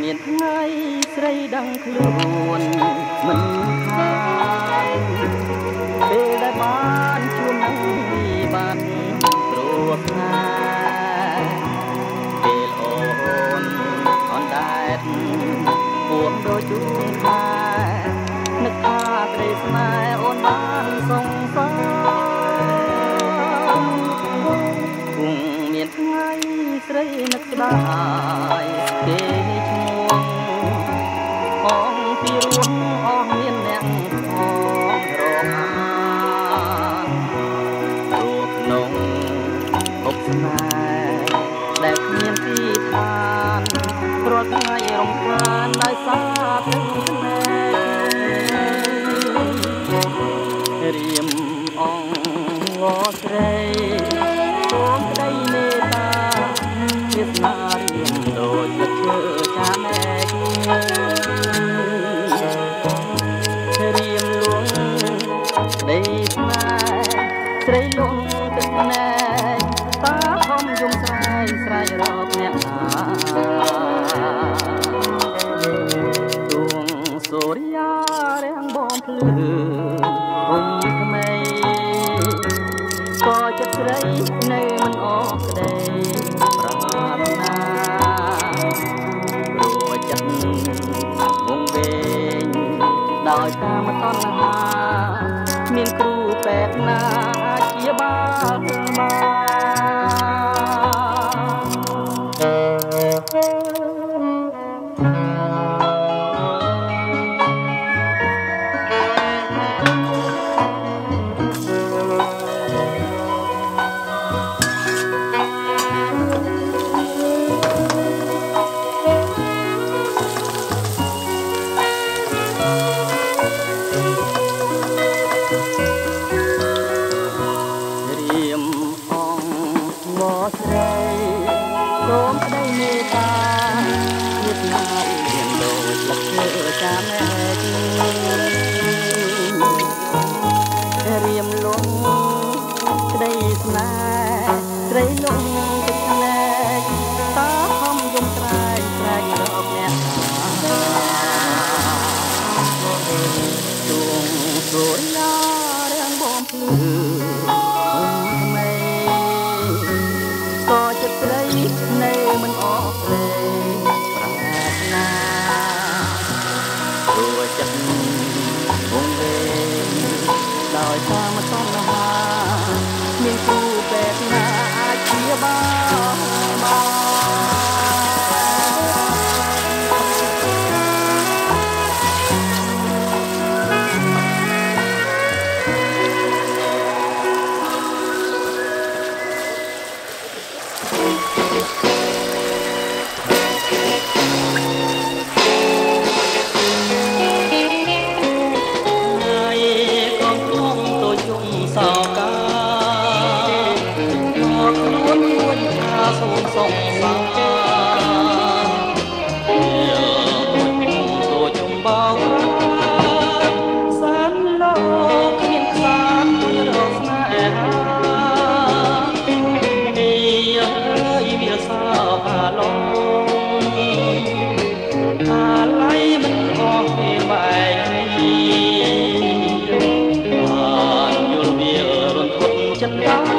មានថ្ងៃស្រីដឹងខ្លួនមិនខានពេលដែលបានជួបនឹងវិបត្តិព្រោះថ្ងៃពេលអូនអនដែតពួងរជូនខែនឹកថាក្តីស្នេហ៍អូនបានសងសឹមគង់មានថ្ងៃស្រីនឹកស្ដាយគេឈ្មោះអងពីរួមអស់មានអ្នកខរងអារូបក្នុងអុកស្នេហ៍ដែលគ្មានទីឋានរាល់ថ្ងៃរំខានដោយសារទឹកស្នេហ៍រៀមអងងស្រីសូមក្តីមេត្តាជាស្នារៀមដូចទឹកឈើចាមែករៀមលួងក្តីស្នេហ៍ស្រីលងទឹកណែតាខំយំស្រែកស្រែករកអ្នកណាដួងសូរិយារាំងបងភ្លឺអុំថ្មីក៏ចិត្តស្រីនៅមិនអស់ក្តីប្រាថ្នារួចចិត្តវងវែងដោយតាមតណ្ហាមានគ្រូពេទ្យណាជាបាលបានស្រីសូមក្តីមេត្តាជាស្នារៀនដូចទឹកឈើចាមែករៀមលងក្តីស្នេហ៍ស្រីលងទឹកស្នេហ៍តាខំយំស្រែកស្រែករកអ្នកជួងសូរិយារាំងបងភ្លឺក៏ចិត្តស្រីនៅមិនអស់ក្តីប្រាថ្នារួចចិត្តវងវែងដោយតាមតណ្ហាមានគ្រូពេទ្យណាអាចព្យាបាលបានសូមសងសាទូជុំបោកសានលោកគ្មានខ្លាចរកស្នេហាវាសោអាឡងអាឡៃមិនអស់ពេលបែកបានយល់វារន្ធត់ចិត្ត